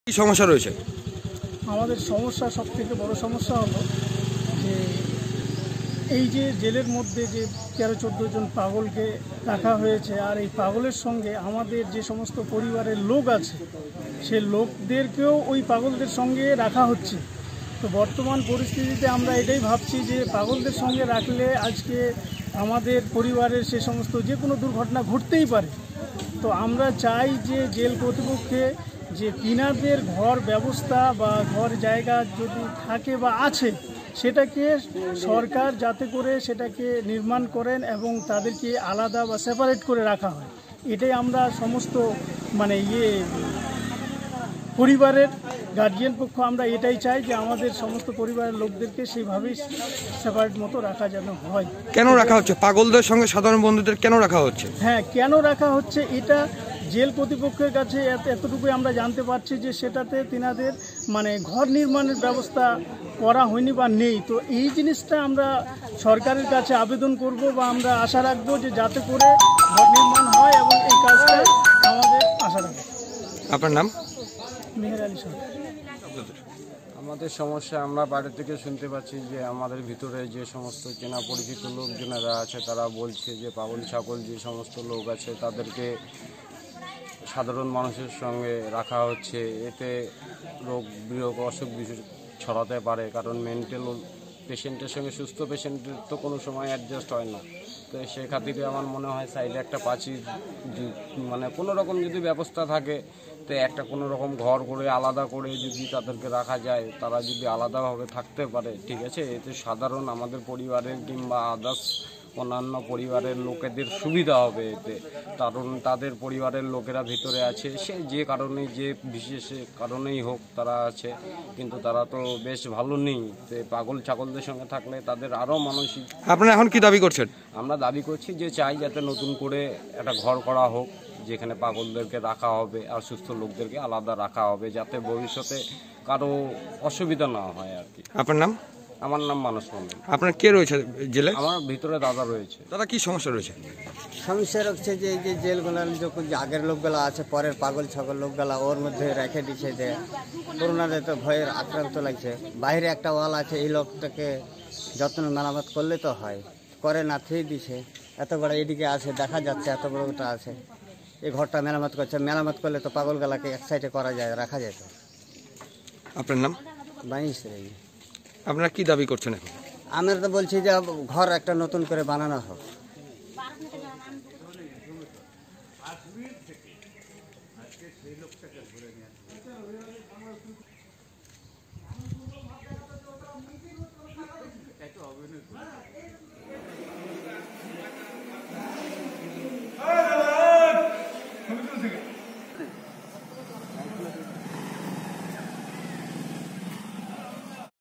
কি সমস্যা রয়েছে? আমাদের সমস্যা, সবথেকে বড় সমস্যা হলো যে এই যে জেলের মধ্যে যে 13-14 জন পাগলকে রাখা হয়েছে, আর এই পাগলের সঙ্গে আমাদের যে সমস্ত পরিবারের লোক আছে সে লোকদেরকেও ওই পাগলদের সঙ্গে রাখা হচ্ছে। তো বর্তমান পরিস্থিতিতে আমরা এটাই ভাবছি যে পাগলদের সঙ্গে রাখলে আজকে আমাদের পরিবারের সে সমস্ত যে কোনো দুর্ঘটনা ঘটতেই পারে। তো আমরা চাই যে জেল কর্তৃপক্ষে যে তিনাদের ঘর ব্যবস্থা বা ঘর জায়গা যদি থাকে বা আছে সেটাকে সরকার যাতে করে সেটাকে নির্মাণ করেন এবং তাদেরকে আলাদা বা সেপারেট করে রাখা হয়। এটাই আমরা সমস্ত পরিবারের গার্জিয়ান পক্ষ আমরা এটাই চাই যে আমাদের সমস্ত পরিবারের লোকদেরকে সেইভাবেই সেপারেট মতো রাখা যেন হয়। কেন রাখা হচ্ছে পাগলদের সঙ্গে সাধারণ বন্ধুদের কেন রাখা হচ্ছে? হ্যাঁ, কেন রাখা হচ্ছে এটা জেল কর্তৃপক্ষের কাছে এতটুকুই আমরা জানতে পারছি যে সেটাতে তিনাদের ঘর নির্মাণের ব্যবস্থা করা হয়নি বা নেই। তো এই জিনিসটা আমরা সরকারের কাছে আবেদন করব বা আমরা আশা রাখবো যে যাতে করে ঘর নির্মাণ হয় এবং এই কাজটা আমাদের আশা রাখবো। আপনার নাম? মেহের আলী সরকার। আমাদের সমস্যা আমরা বাইরে থেকে শুনতে পাচ্ছি যে আমাদের ভিতরে যে সমস্ত চেনা পরিচিত লোকজনেরা আছে তারা বলছে যে পাগল ছাগল যে সমস্ত লোক আছে তাদেরকে সাধারণ মানুষের সঙ্গে রাখা হচ্ছে। এতে রোগ বিয়োগ অসুখ বিসুখ ছড়াতে পারে, কারণ মেন্টাল পেশেন্টের সঙ্গে সুস্থ পেশেন্টের তো কোনো সময় অ্যাডজাস্ট হয় না। তো সে খাতিরে আমার মনে হয় সাইডে একটা প্রাচীর কোনো রকম যদি ব্যবস্থা থাকে তো একটা কোনো রকম ঘর করে আলাদা করে যদি তাদেরকে রাখা যায়, তারা যদি আলাদাভাবে থাকতে পারে, ঠিক আছে, এতে সাধারণ আমাদের পরিবারের কিংবা আদার্স অন্যান্য পরিবারের লোকেদের সুবিধা হবে এতে। কারণ তাদের পরিবারের লোকেরা ভিতরে আছে, সে যে কারণে যে বিশেষ কারণেই হোক তারা আছে, কিন্তু তারা তো বেশ ভালো নেই। তো পাগল ছাগলদের সঙ্গে থাকলে তাদের আরও মানসিক। আপনারা এখন কি দাবি করছেন? আমরা দাবি করছি যে চাই যাতে নতুন করে একটা ঘর করা হোক যেখানে পাগলদেরকে রাখা হবে আর সুস্থ লোকদেরকে আলাদা রাখা হবে, যাতে ভবিষ্যতে কারো অসুবিধা না হয় আর কি। আপনার নাম? আমার নাম মানস মন্ডল। আপনার কে রয়েছে জেলে? আমার ভিতরে দাদা রয়েছে। দাদা কি সমস্যা রয়েছে? সমস্যা হচ্ছে যে এই যে জেলগুলো যখন যে আগের লোকগুলো আছে পরের পাগল ছাগল লোকগুলা ওর মধ্যে রেখে দিচ্ছে, যে করোনাতে তো ভয়ের আক্রান্ত লাগছে। বাইরে একটা ওয়াল আছে, এই লোকটাকে যত্ন মেরামত করলে তো হয়, করে না, থুয়ে দিছে। এত বড় এদিকে আছে দেখা যাচ্ছে, এত বড়টা আছে, এই ঘরটা মেরামত করছে। মেরামত করলে তো পাগলগুলাকে এক সাইডে করা যায়, রাখা যায়। তো আপনার নাম? বানিয়েছে। আপনারা কি দাবি করছেন এখন? আমরা তো বলছি যে ঘর একটা নতুন করে বানানো হোক।